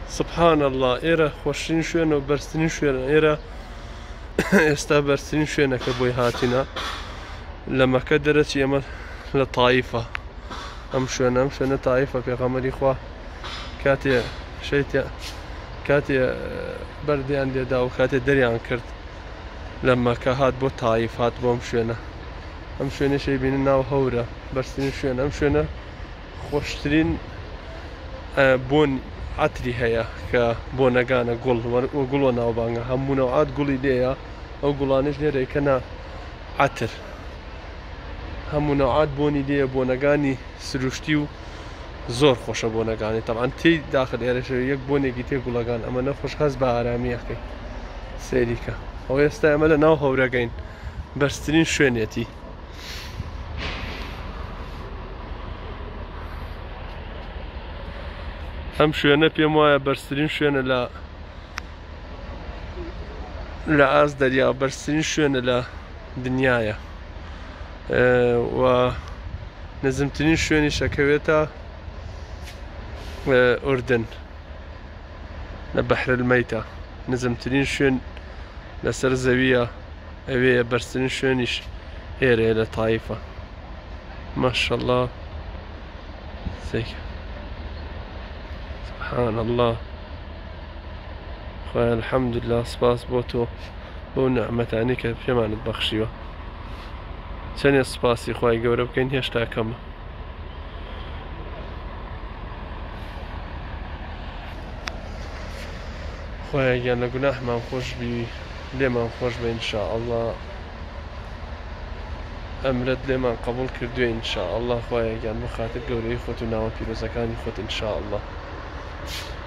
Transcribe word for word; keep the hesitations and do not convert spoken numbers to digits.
سبحان الله ئێرە خۆشترین شوێنە و بەرزترین شوێنە ئێرە ئێستا بەرزترین شوێنەکە بۆی هاتینە لە مەکە دەرەچی ئەمە لە تایفە ئەم شوێنە ئەم شوێنە تایفە پێغەمبەری خوا کاتێ شەیتە کاتێ بەردیان لێدا و کاتێ دەریان کرد لە مەکە هات بۆ تایف هات بۆم شوێنە ئەم شوێنەشەی بینن ناو هەورە بەرزترین شوێنە ئەم شوێنە خۆشترین بۆن عتری هەیە کە بۆنەکانە گوڵ گوڵۆ ناوبانگە هەموو نەوعات گوڵی لێیە ئەو گوڵانش لێرەکەنا عتر هەموو نەوعات بۆنی لێیە بۆنەکانی سروشتی و زۆر خۆشە بۆنەکانی تەبعاً تێی داخل ئێرەشە یەک بۆنێکی تێ گوڵەکان ئەمە نەخۆش هەست بە ئارامیەکەی سێریکە ئەو ئێستا ئەمە لە ناو هەورەکەین بەرزترین شوێنێتی ئەم شوێنە پێم وایە بەرزترین شوێنە لە لە ئاز دەریا بەرزترین شوێنە لە دنیاە و نزمترین شوێنی شەکەوێتە ئوردن لە بەحر المەیتە نزمترین شوێن لەسەر زەویە ئەوەیە بەرزترین شوێنیش ئێرەیە لە تایفە ماشەڵڵا سبحان الله خوای الحەمدوللا سپاس بۆ تۆ بۆ نەعمەتانی کە پێمانت بەخشیوە چەندێ سپاسی خوای گەورە بکەین هێشتا کەمە خوای گیان لە گوناحمان خۆش بی لێمان خۆش بە ئینشاءالله ئەمرت لێمان قبول کردووە ئینشاءالله خوای گیان بۆ خاتر گەورەی خۆت و ناوە پیرۆزەکانی خۆت ئینشاءالله